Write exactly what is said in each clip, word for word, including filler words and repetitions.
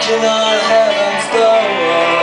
knocking on heaven's door.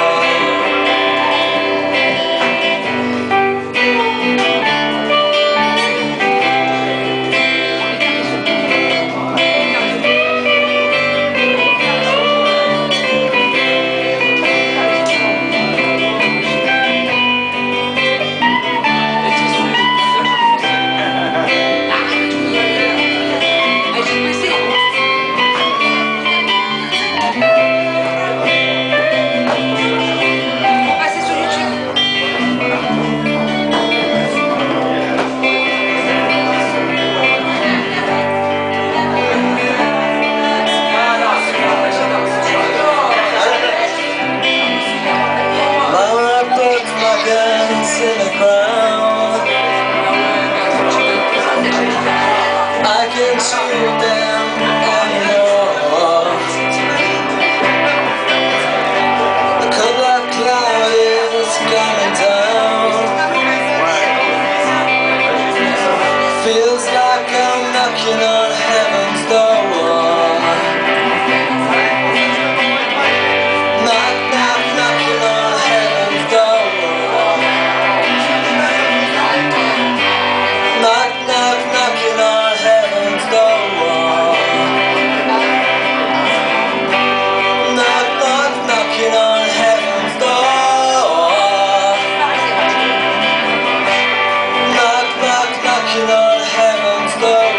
In the ground, I can shoot them anymore. The cold black cloud is coming down. Feels like I'm knocking on heaven's door. Knock, knock, knocking on heaven's door. Knock, knock, knocking on heaven's door. Knock, knock, knocking on heaven's door. Knock, knock, knocking on heaven's door.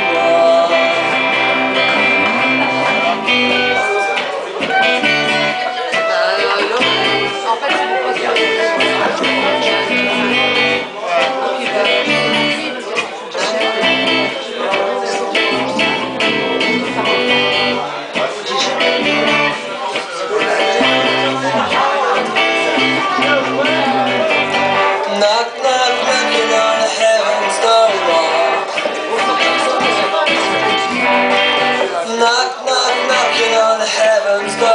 Knock, knock, knocking on heaven's door. Knock, knock, knocking on heaven's door.